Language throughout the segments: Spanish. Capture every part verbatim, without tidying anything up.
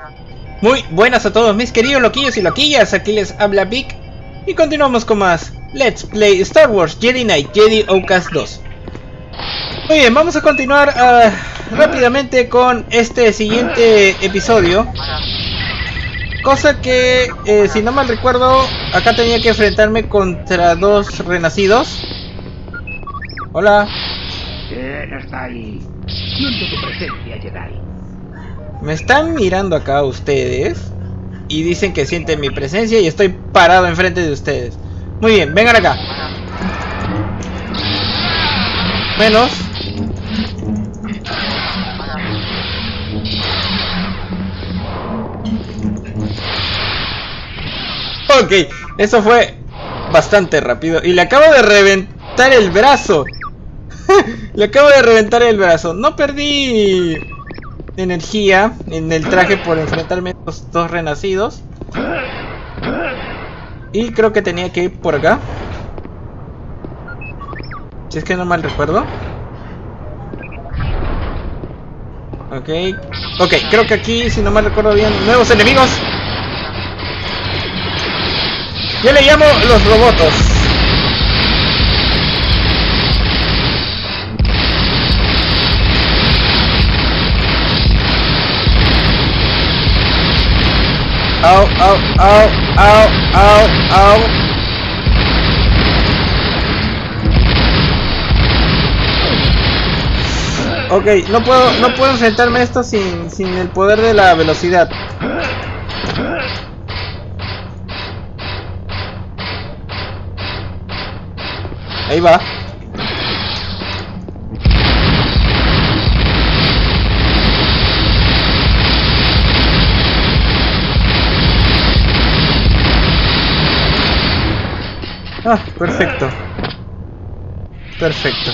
Muy buenas a todos mis queridos loquillos y loquillas, aquí les habla Vic y continuamos con más Let's Play Star Wars Jedi Knight Jedi Outcast dos. Muy bien, vamos a continuar uh, rápidamente con este siguiente episodio. Cosa que, eh, si no mal recuerdo, acá tenía que enfrentarme contra dos renacidos. Hola. ¿Quién está ahí? Siento tu presencia, Jedi. Me están mirando acá ustedes y dicen que sienten mi presencia y estoy parado enfrente de ustedes. Muy bien, vengan acá. Menos. Ok, eso fue bastante rápido y le acabo de reventar el brazo. Le acabo de reventar el brazo. No perdí energía en el traje por enfrentarme a estos dos renacidos. Y creo que tenía que ir por acá, si es que no mal recuerdo. Ok, ok, creo que aquí, si no mal recuerdo bien, nuevos enemigos. Yo le llamo los robotos. Au, au, au, au, au, au. Ok, no puedo, no puedo enfrentarme a esto sin, sin el poder de la velocidad. Ahí va. Ah, perfecto. Perfecto.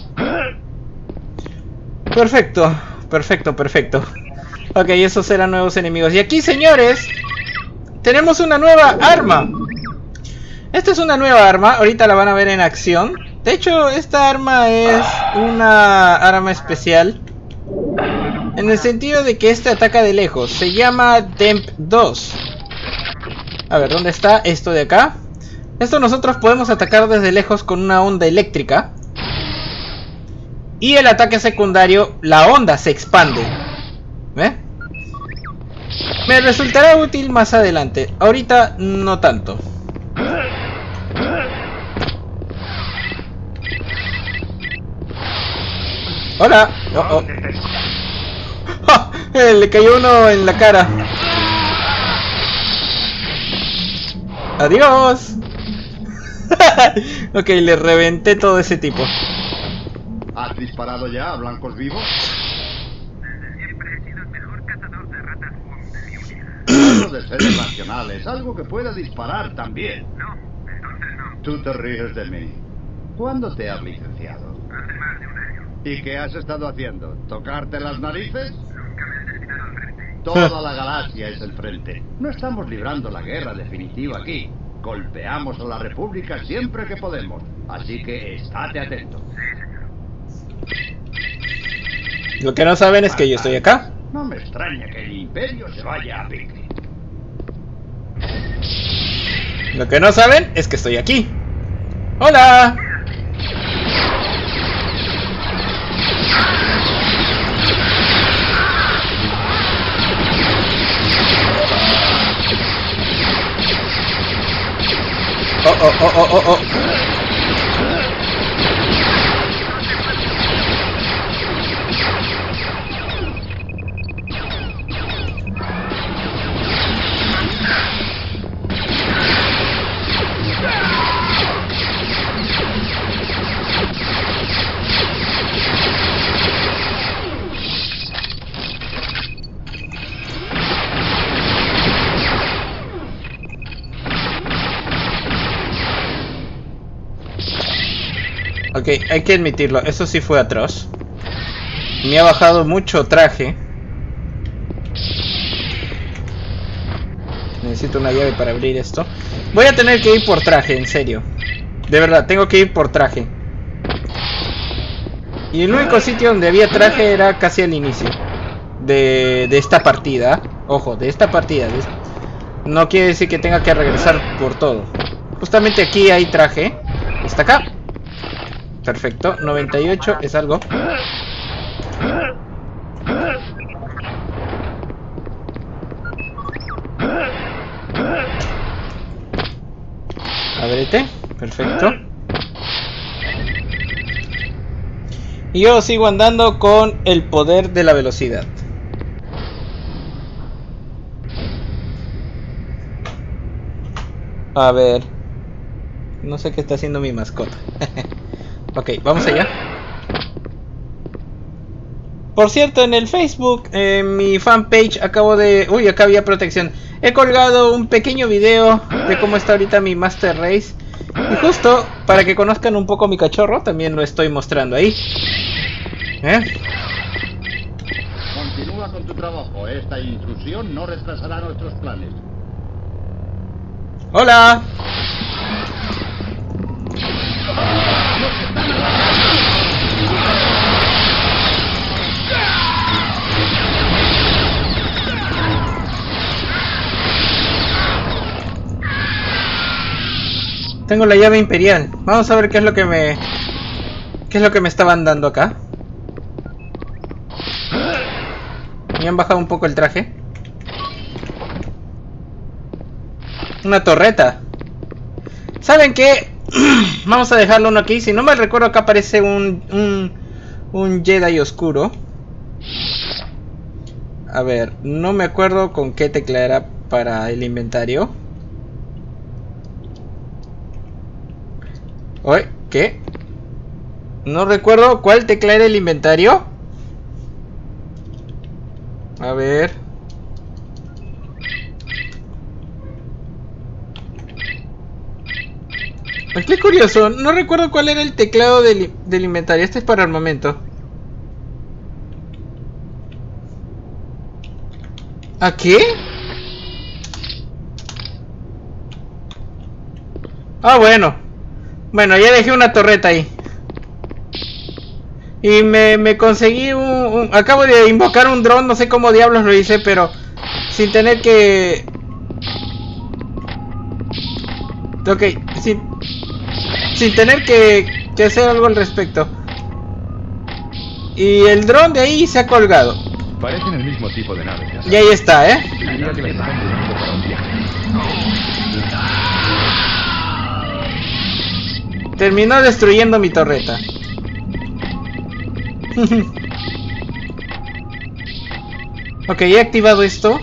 Perfecto. Perfecto, perfecto. Ok, esos eran nuevos enemigos. Y aquí, señores, tenemos una nueva arma. Esta es una nueva arma. Ahorita la van a ver en acción. De hecho, esta arma es una arma especial, en el sentido de que este ataca de lejos. Se llama Demp dos. A ver, ¿dónde está esto de acá? Esto nosotros podemos atacar desde lejos con una onda eléctrica. Y el ataque secundario, la onda se expande. ¿Ve? Me resultará útil más adelante. Ahorita no tanto. Hola. Oh, oh. ¡Oh! Le cayó uno en la cara. Adiós. Ok, le reventé todo ese tipo. ¿Has disparado ya a blancos vivos? Desde siempre he sido el mejor cazador de ratas Monteliunia. Hablo de seres racionales, algo que pueda disparar también. No, entonces no. Tú te ríes de mí. ¿Cuándo te has licenciado? Hace más de un año. ¿Y qué has estado haciendo? ¿Tocarte las narices? Nunca me he destinado al frente. Toda la galaxia es el frente. No estamos librando la guerra definitiva aquí. Golpeamos a la República siempre que podemos. Así que estate atento. Lo que no saben es que yo estoy acá. No me extraña que el Imperio se vaya a pique. Lo que no saben es que estoy aquí. ¡Hola! Oh, oh, oh, oh, oh, oh. Ok, hay que admitirlo, eso sí fue atroz. Me ha bajado mucho traje. Necesito una llave para abrir esto. Voy a tener que ir por traje, en serio. De verdad, tengo que ir por traje. Y el único sitio donde había traje era casi al inicio de, de esta partida. Ojo, de esta partida. De esta... No quiere decir que tenga que regresar por todo. Justamente aquí hay traje. Está acá. Perfecto. noventa y ocho es algo. Abrete. Perfecto. Y yo sigo andando con el poder de la velocidad. A ver. No sé qué está haciendo mi mascota. Ok, vamos allá. Por cierto, en el Facebook, en mi fanpage, acabo de... Uy, acá había protección. He colgado un pequeño video de cómo está ahorita mi Master Race. Y justo, para que conozcan un poco mi cachorro, también lo estoy mostrando ahí. ¿Eh? Continúa con tu trabajo. Esta intrusión no retrasará nuestros planes. ¡Hola! Tengo la llave imperial. Vamos a ver qué es lo que me... ¿Qué es lo que me estaban dando acá? Me han bajado un poco el traje. Una torreta. ¿Saben qué? Vamos a dejarlo uno aquí. Si no me recuerdo, acá aparece un, un... Un Jedi oscuro. A ver, no me acuerdo con qué tecla era para el inventario. Oye, ¿qué? No recuerdo cuál tecla era el inventario. A ver. Pues qué curioso, no recuerdo cuál era el teclado del, del inventario. Este es para armamento. ¿A qué? Ah, bueno. Bueno, ya dejé una torreta ahí. Y me, me conseguí un, un... Acabo de invocar un dron, no sé cómo diablos lo hice, pero... Sin tener que... Ok, sin... Sin tener que, que hacer algo al respecto. Y el dron de ahí se ha colgado. Parecen el mismo tipo de nave. Y ahí está, ¿eh? Diría que la están llevando para un viaje. Terminó destruyendo mi torreta. Ok, he activado esto.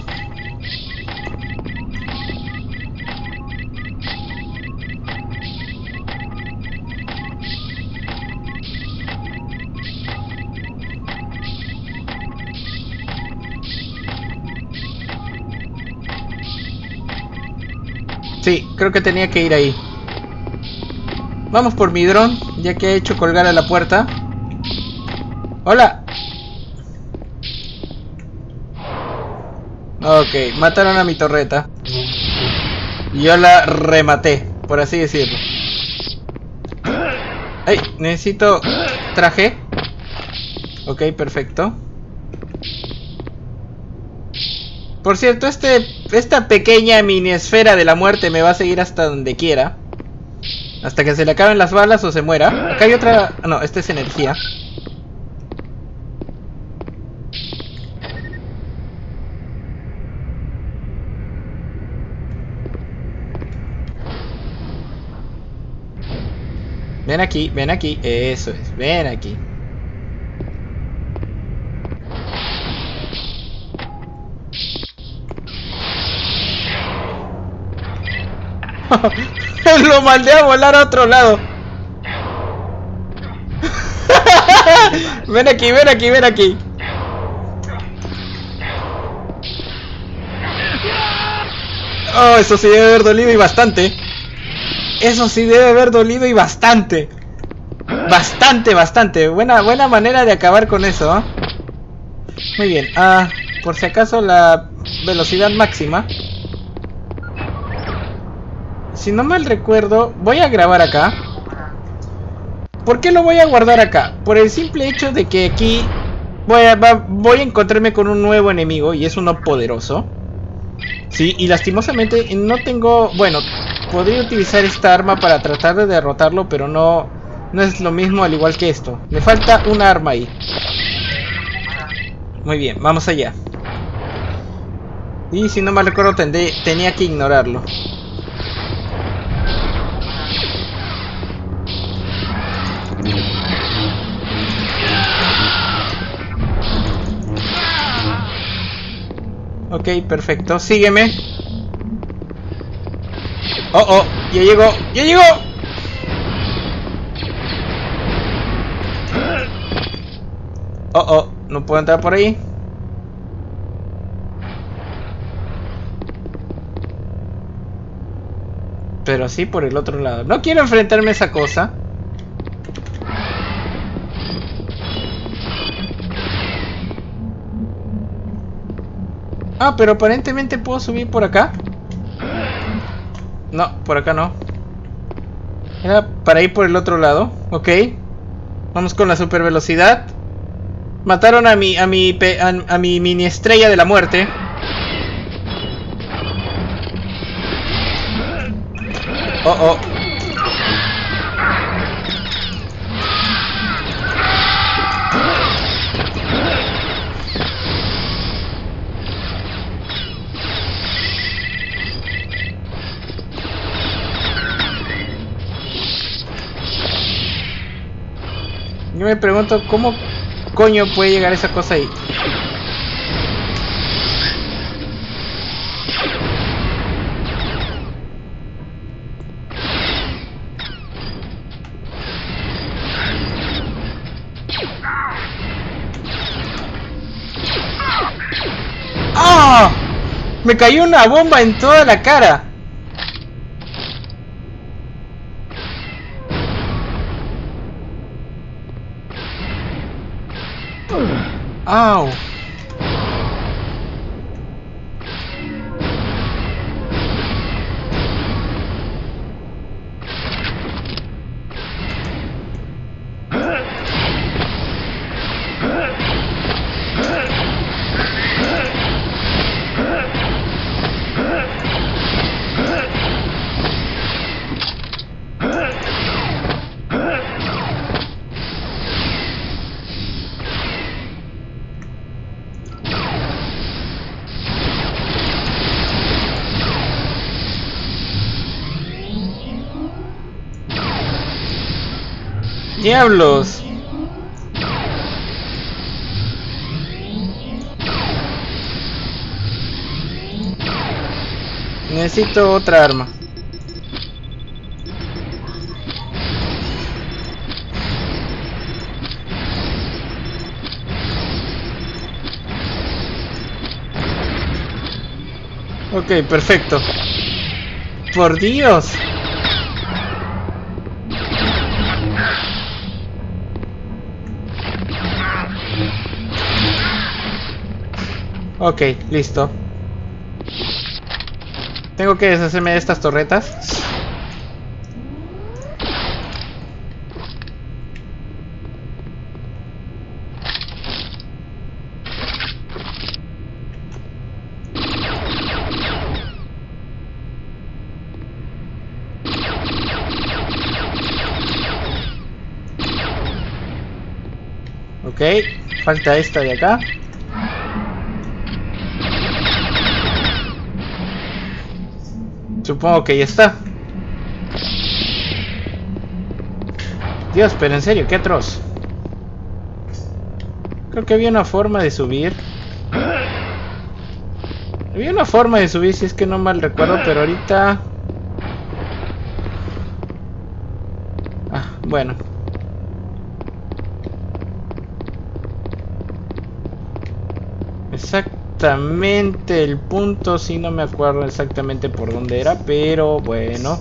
Sí, creo que tenía que ir ahí. Vamos por mi dron, ya que he hecho colgar a la puerta. ¡Hola! Ok, mataron a mi torreta. Y yo la rematé, por así decirlo. ¡Ay! Necesito traje. Ok, perfecto. Por cierto, este, esta pequeña mini esfera de la muerte me va a seguir hasta donde quiera. Hasta que se le acaben las balas o se muera. Acá hay otra... No, esta es energía. Ven aquí, ven aquí. Eso es, ven aquí. Lo mandé a volar a otro lado. Ven aquí, ven aquí, ven aquí. Oh, eso sí debe haber dolido y bastante. Eso sí debe haber dolido y bastante. Bastante, bastante. Buena, buena manera de acabar con eso, ¿eh? Muy bien. Ah, por si acaso la velocidad máxima. Si no mal recuerdo, voy a grabar acá. ¿Por qué lo voy a guardar acá? Por el simple hecho de que aquí Voy a, va, voy a encontrarme con un nuevo enemigo y es uno poderoso. Sí, y lastimosamente no tengo... Bueno, podría utilizar esta arma para tratar de derrotarlo, pero no, no es lo mismo al igual que esto. Me falta un arma ahí. Muy bien, vamos allá. Y si no mal recuerdo tendré, tenía que ignorarlo. Ok, perfecto. Sígueme. Oh, oh, ya llegó, ya llegó. Oh, oh, no puedo entrar por ahí. Pero sí por el otro lado. No quiero enfrentarme a esa cosa. Ah, pero aparentemente puedo subir por acá. No, por acá no. Era para ir por el otro lado. Ok. Vamos con la super velocidad. Mataron a mi, a mi, a, a mi mini estrella de la muerte. Oh, oh. Yo me pregunto cómo coño puede llegar esa cosa ahí. ¡Ah! Me cayó una bomba en toda la cara. ¡Au! ¡Diablos! Necesito otra arma. Ok, perfecto. ¡Por Dios! Ok, listo. Tengo que deshacerme de estas torretas. Ok, falta esta de acá. Supongo que ya está. Dios, pero en serio, qué atroz. Creo que había una forma de subir. Había una forma de subir, si es que no mal recuerdo, pero ahorita... Ah, bueno. Exactamente el punto, sí, no me acuerdo exactamente por dónde era, pero bueno.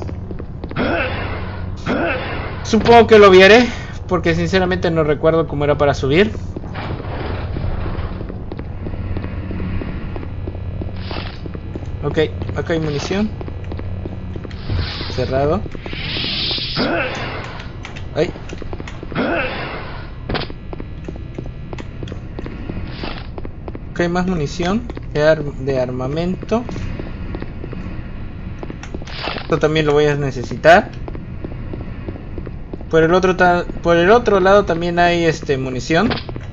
Supongo que lo veré, porque sinceramente no recuerdo cómo era para subir. Ok, acá hay munición. Cerrado. Ay. Ok, más munición de, ar de armamento. Esto también lo voy a necesitar. Por el otro por el otro lado también hay este munición.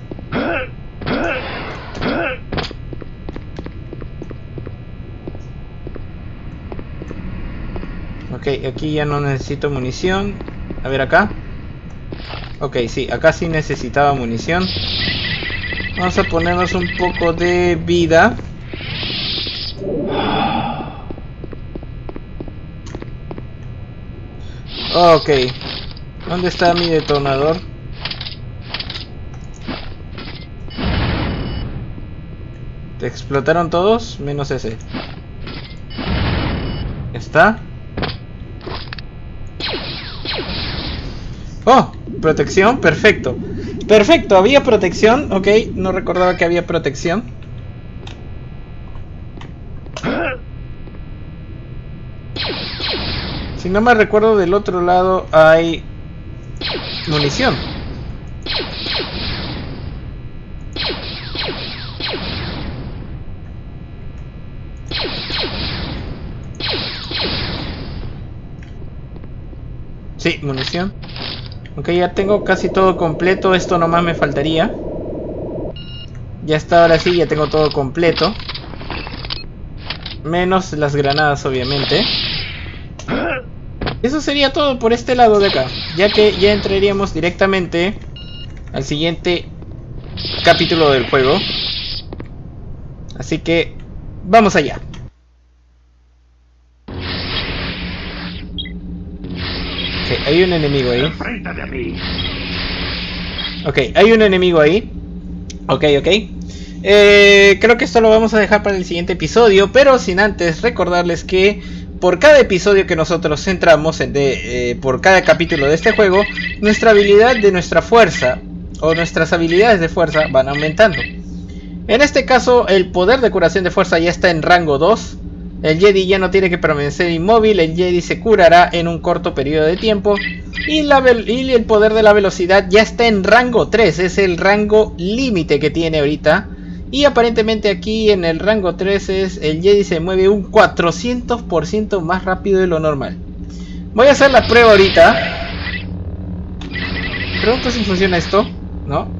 Ok, aquí ya no necesito munición. A ver acá. Ok, sí, acá sí necesitaba munición. Vamos a ponernos un poco de vida. Ok. ¿Dónde está mi detonador? ¿Te explotaron todos? Menos ese. ¿Está? Oh, protección, perfecto. Perfecto, había protección, ok, no recordaba que había protección. Si no me recuerdo, del otro lado hay munición. Sí, munición. Ok, ya tengo casi todo completo. Esto nomás me faltaría. Ya está, ahora sí, ya tengo todo completo. Menos las granadas, obviamente. Eso sería todo por este lado de acá. Ya que ya entraríamos directamente al siguiente capítulo del juego. Así que vamos allá. Ok, hay un enemigo ahí. Ok, hay un enemigo ahí. Ok, ok. Eh, creo que esto lo vamos a dejar para el siguiente episodio. Pero sin antes recordarles que por cada episodio que nosotros entramos en de, eh, por cada capítulo de este juego, nuestra habilidad de nuestra fuerza o nuestras habilidades de fuerza van aumentando. En este caso, el poder de curación de fuerza ya está en rango dos. El Jedi ya no tiene que permanecer inmóvil. El Jedi se curará en un corto periodo de tiempo. Y, la y el poder de la velocidad ya está en rango tres. Es el rango límite que tiene ahorita. Y aparentemente aquí en el rango tres es, el Jedi se mueve un cuatrocientos por ciento más rápido de lo normal. Voy a hacer la prueba ahorita. Pregunto si funciona esto. ¿No?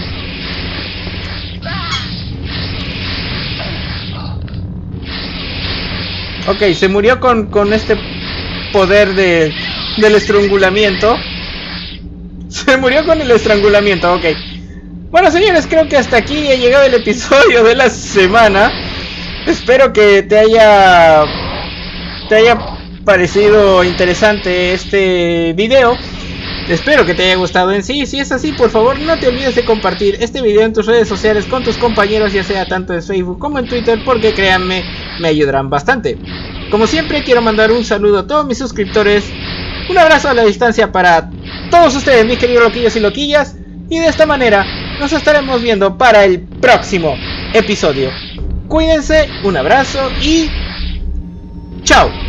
Ok, se murió con, con este poder de, del estrangulamiento. Se murió con el estrangulamiento, ok. Bueno, señores, creo que hasta aquí ha llegado el episodio de la semana. Espero que te haya te haya parecido interesante este video. Espero que te haya gustado en sí. Si es así, por favor, no te olvides de compartir este video en tus redes sociales con tus compañeros, ya sea tanto en Facebook como en Twitter, porque créanme, me ayudarán bastante. Como siempre, quiero mandar un saludo a todos mis suscriptores. Un abrazo a la distancia para todos ustedes, mis queridos loquillos y loquillas. Y de esta manera nos estaremos viendo para el próximo episodio. Cuídense, un abrazo y chao.